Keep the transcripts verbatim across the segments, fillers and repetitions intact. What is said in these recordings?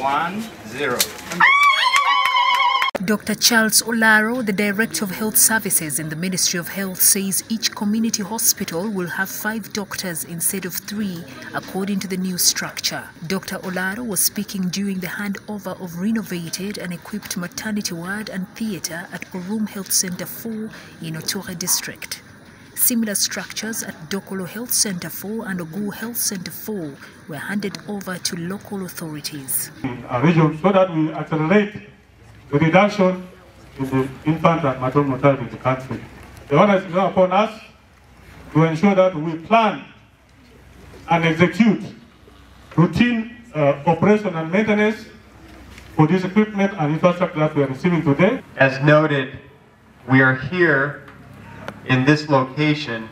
One, zero. Doctor Charles Olaro, the Director of Health Services in the Ministry of Health, says each community hospital will have five doctors instead of three, according to the new structure. Doctor Olaro was speaking during the handover of renovated and equipped maternity ward and theatre at Orum Health Centre four in Otore District. Similar structures at Dokolo Health Centre four and Ogu Health Centre four were handed over to local authorities. Our region, so that we accelerate the reduction in the infant and maternal mortality in the country. The onus is now upon us to ensure that we plan and execute routine uh, operation and maintenance for this equipment and infrastructure that we are receiving today. As noted, we are here in this location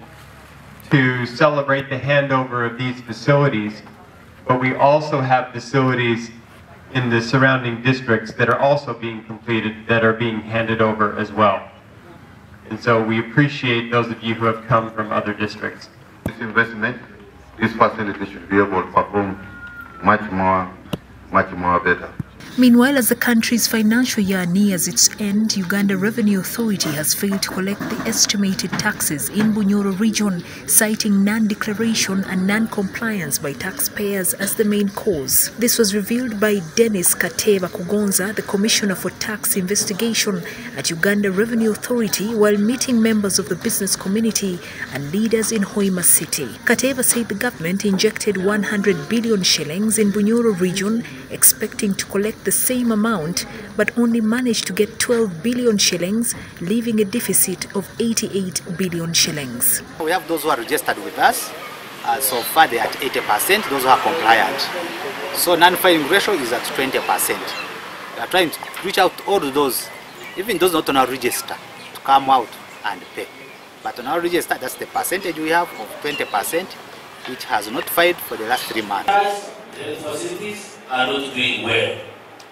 to celebrate the handover of these facilities, but we also have facilities in the surrounding districts that are also being completed, that are being handed over as well. And so we appreciate those of you who have come from other districts. This investment, this facility should be able to perform much more, much more better. Meanwhile, as the country's financial year nears its end, Uganda Revenue Authority has failed to collect the estimated taxes in Bunyoro region, citing non-declaration and non-compliance by taxpayers as the main cause. This was revealed by Dennis Kateba Kugonza, the Commissioner for Tax Investigation at Uganda Revenue Authority, while meeting members of the business community and leaders in Hoima City. Kateba said the government injected one hundred billion shillings in Bunyoro region, expecting to collect the same amount, but only managed to get twelve billion shillings, leaving a deficit of eighty-eight billion shillings. We have those who are registered with us. Uh, so far they are at eighty percent, those who are compliant. So non-filing ratio is at twenty percent. We are trying to reach out to all those, even those not on our register, to come out and pay. But on our register, that's the percentage we have of twenty percent, which has not filed for the last three months. The facilities are not doing well.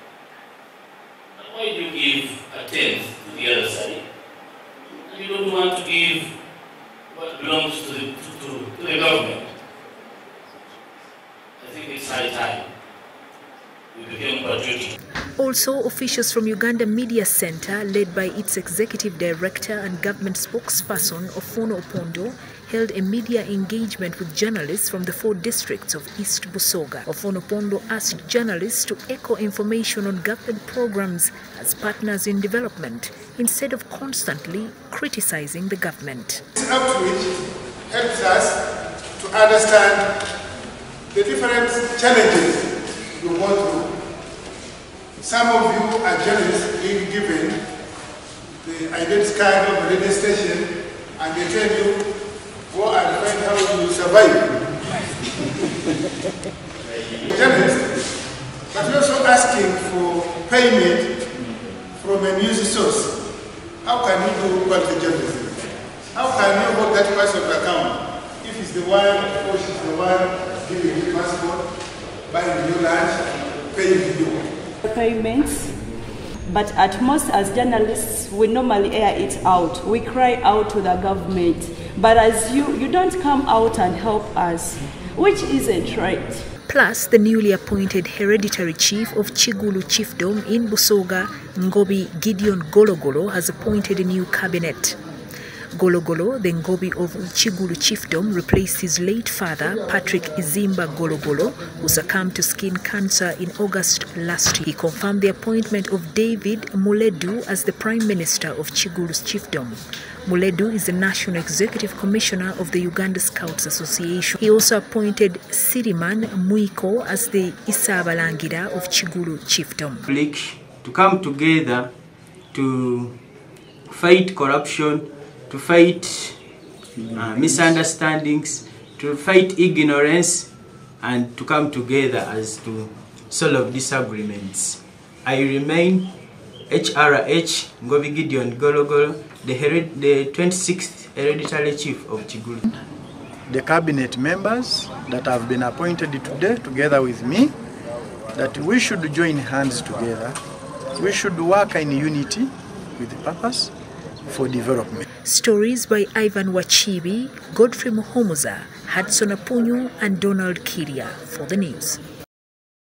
Why do you give a tenth to the other side? And you don't want to give what belongs to the, to, to, to the government. I think it's high time we became patriotic. Also, officials from Uganda Media Center, led by its executive director and government spokesperson Ofono Opondo, held a media engagement with journalists from the four districts of East Busoga. Ofono Opondo asked journalists to echo information on government programs as partners in development, instead of constantly criticizing the government. This outreach helps us to understand the different challenges you go through. Some of you are journalists being given the identity card of the radio station and they tell you, go and find how you survive. Journalists, but we're also asking for payment from a news source. How can you do quality journalism? How can you hold that person account if it's the one or she's the one giving you passport, buying you lunch, paying you? Payments, but at most as journalists we normally air it out. We cry out to the government, but as you you don't come out and help us, which isn't right. Plus, the newly appointed hereditary chief of Chigulu Chiefdom in Busoga, Ngobi Gideon Gologolo, has appointed a new cabinet. Gologolo, the Ngobi of Chigulu Chiefdom, replaced his late father, Patrick Izimba Gologolo, who succumbed to skin cancer in August last year. He confirmed the appointment of David Muledu as the Prime Minister of Chigulu's Chiefdom. Muledu is the National Executive Commissioner of the Uganda Scouts Association. He also appointed Siriman Muiko as the Isabalangira of Chigulu Chiefdom. To come together to fight corruption, to fight uh, misunderstandings, to fight ignorance, and to come together as to solve disagreements. I remain H R H Ngobi Gideon Gologolo, the, hered the twenty-sixth Hereditary Chief of Chigulu. The cabinet members that have been appointed today together with me, that we should join hands together. We should work in unity with purpose for development. Stories by Ivan Wachibi, Godfrey Muhomuza, Hudson Apunyu and Donald Kiria for the news.